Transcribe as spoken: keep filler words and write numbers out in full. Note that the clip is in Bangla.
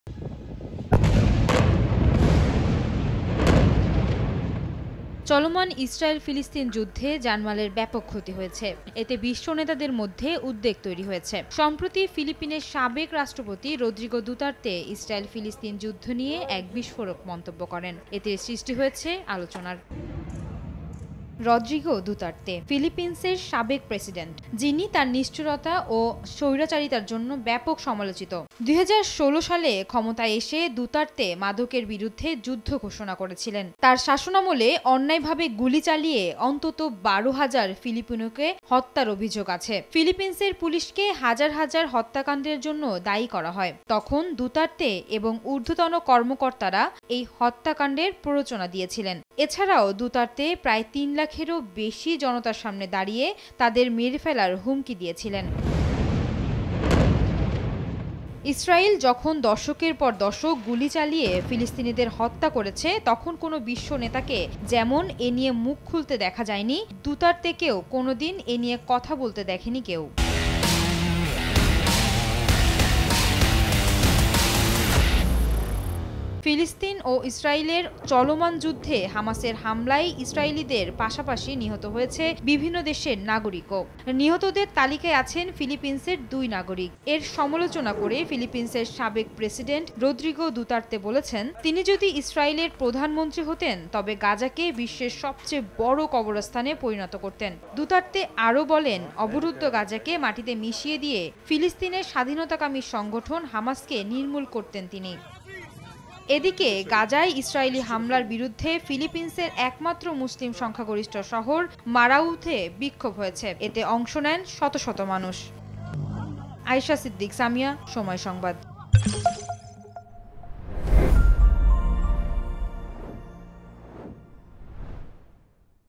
চলমান ইসরায়েল ফিলিস্তিন যুদ্ধে জানমালের ব্যাপক ক্ষতি হয়েছে। এতে বিশ্ব নেতাদের মধ্যে উদ্বেগ তৈরি হয়েছে। সম্প্রতি ফিলিপিনের সাবেক রাষ্ট্রপতি রদ্রিগো দুতার্তে ইসরায়েল ফিলিস্তিন যুদ্ধ নিয়ে এক বিস্ফোরক মন্তব্য করেন। এতে সৃষ্টি হয়েছে আলোচনার। রদ্রিগো দুতার্তে ফিলিপিন্সের সাবেক প্রেসিডেন্ট, যিনি তার নিষ্ঠুরতা ও স্বৈরাচারিতার জন্য ব্যাপক সমালোচিত। দুই হাজার ষোলো সালে ক্ষমতায় এসে দুতার্তে মাদকের বিরুদ্ধে যুদ্ধ ঘোষণা করেছিলেন। তার শাসনামলে অন্যায়ভাবে গুলি চালিয়ে অন্তত বারো হাজার ফিলিপিনোকে হত্যার অভিযোগ আছে। ফিলিপিন্সের পুলিশকে হাজার হাজার হত্যাকাণ্ডের জন্য দায়ী করা হয়। তখন দুতার্তে এবং ঊর্ধ্বতন কর্মকর্তারা এই হত্যাকাণ্ডের প্ররোচনা দিয়েছিলেন। এছাড়াও দুতার্তে প্রায় তিন লাখেরও বেশি জনতার সামনে দাঁড়িয়ে তাদের মেরে ফেলার হুমকি দিয়েছিলেন। ইসরায়েল যখন দশকের পর দশক গুলি চালিয়ে ফিলিস্তিনিদের হত্যা করেছে, তখন কোনো বিশ্ব নেতাকে যেমন এ নিয়ে মুখ খুলতে দেখা যায়নি, দুতার্তেকেও কোনোদিন এ নিয়ে কথা বলতে দেখেনি কেউ। ফিলিস্তিন ও ইসরায়েলের চলমান যুদ্ধে হামাসের হামলায় ইসরায়েলিদের পাশাপাশি নিহত হয়েছে বিভিন্ন দেশের নাগরিকও। নিহতদের তালিকায় আছেন ফিলিপিন্সের দুই নাগরিক। এর সমালোচনা করে ফিলিপিন্সের সাবেক প্রেসিডেন্ট রদ্রিগো দুতার্তে বলেছেন, তিনি যদি ইসরায়েলের প্রধানমন্ত্রী হতেন তবে গাজাকে বিশ্বের সবচেয়ে বড় কবরস্থানে পরিণত করতেন। দুতার্তে আরও বলেন, অবরুদ্ধ গাজাকে মাটিতে মিশিয়ে দিয়ে ফিলিস্তিনের স্বাধীনতাকামী সংগঠন হামাসকে নির্মূল করতেন তিনি। এদিকে গাজায় ইসরায়েলি হামলার বিরুদ্ধে ফিলিপিন্সের একমাত্র মুসলিম সংখ্যাগরিষ্ঠ শহর মারাউতে বিক্ষোভ হয়েছে। এতে অংশ নেন শত শত মানুষ। আয়েশা সিদ্দিক, সামিয়া, সময় সংবাদ।